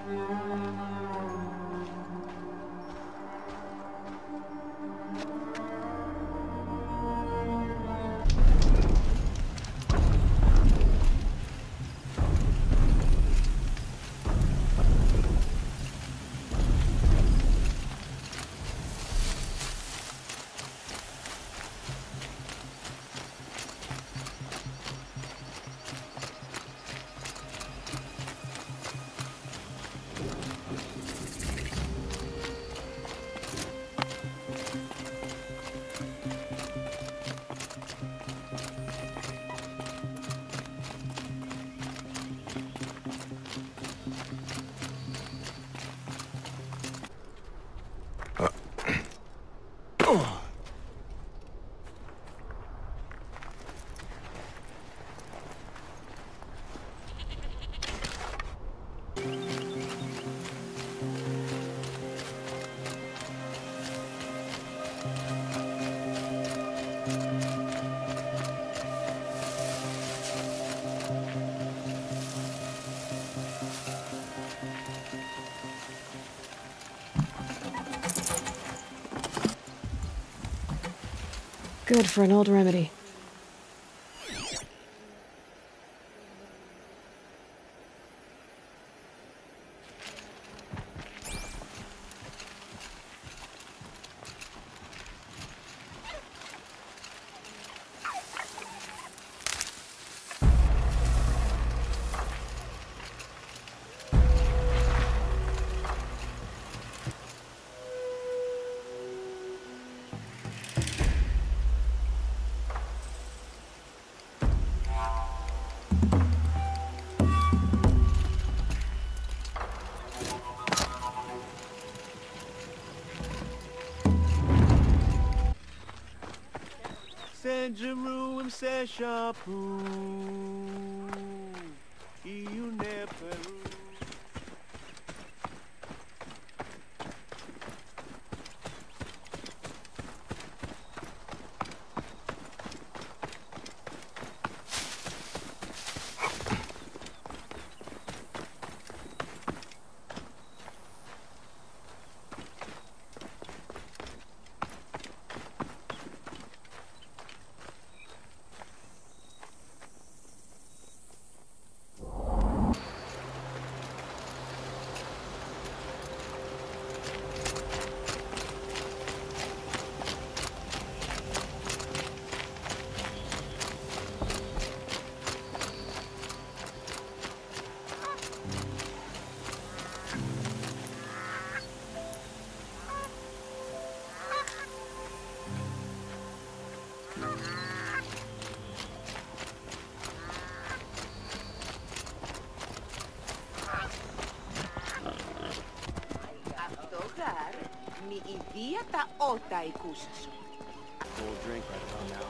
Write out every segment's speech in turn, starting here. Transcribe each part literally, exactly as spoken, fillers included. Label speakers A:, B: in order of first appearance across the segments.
A: Good for an old remedy.
B: San Jerusalem se chapu e o Peru.
C: Τα ότα ikusa σου.
B: We'll drink right about now.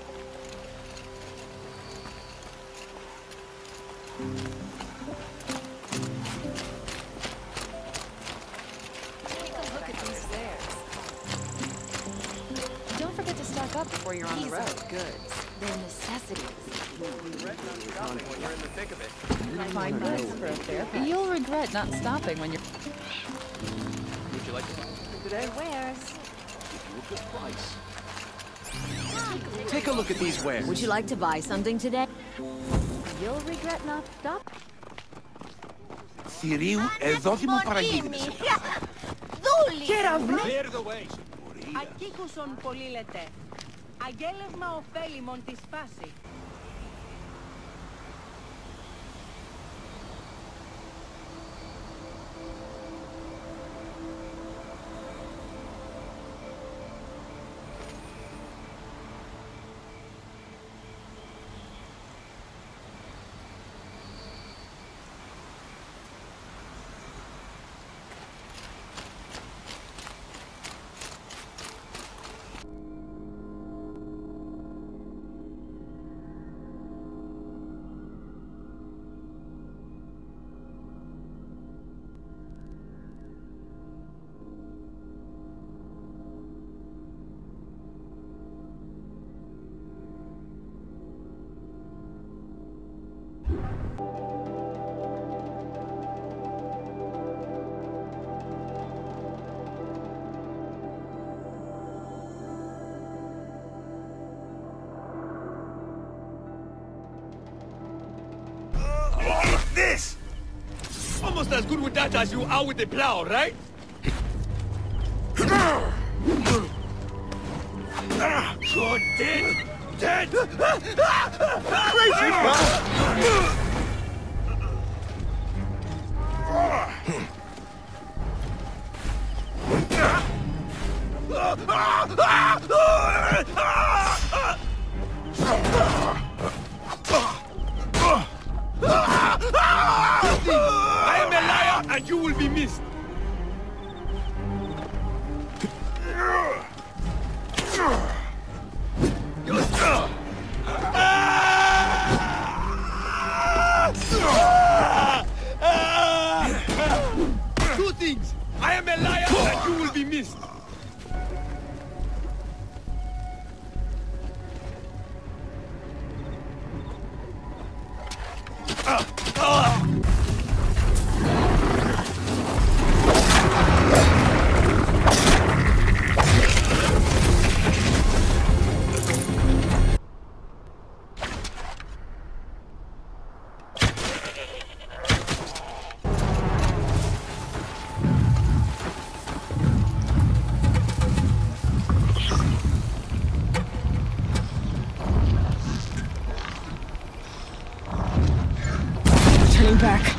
D: Take a look at these wares. Don't forget to stock up before you're on the road.
C: These are goods. They're necessities.
B: When you're in the thick of it.
D: Find goods for a fair price. You'll regret not stopping when you're...
B: Would you like to buy something today?
C: Wares.
B: A good price. Take a look at these wares.
C: Would you like to buy something today? You'll regret not stopping.
E: Θηρίου, εδόθη μου παραγείγνεσαι.
C: Δούλη!
B: Clear the way.
F: Ακήκουσον πολύ λετέ. Αγέλευμα ωφέλιμον της φάση.
B: almost as good with that as you are with the plow, right? You're dead! Dead! Crazy! I am a liar and you will be missed. Two things. I am a liar and you will be missed.
A: Turning back.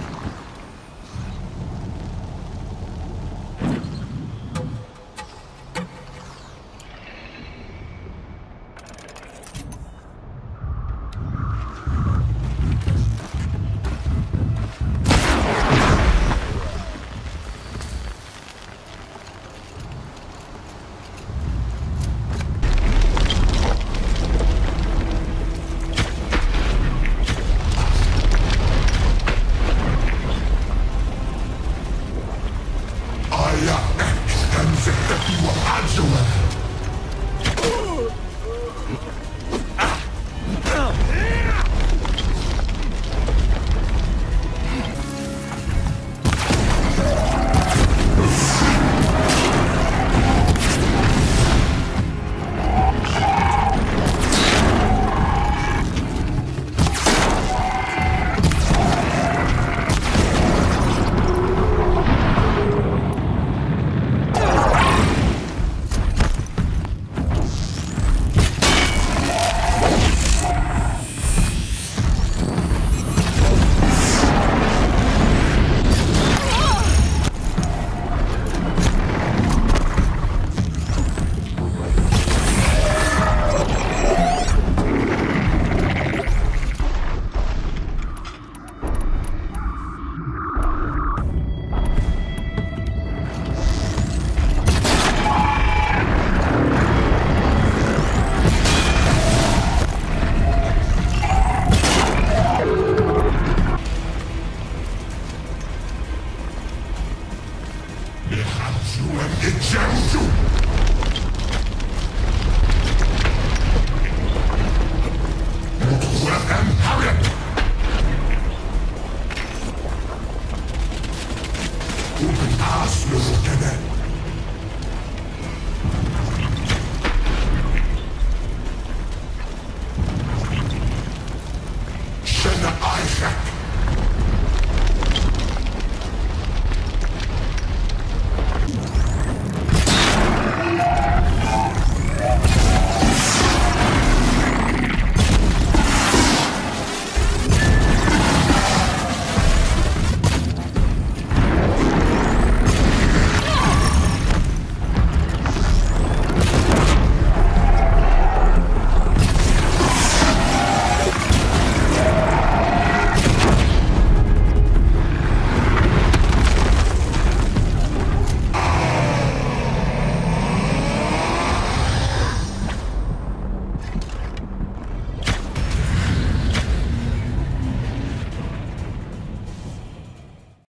E: Open pass, little cadet.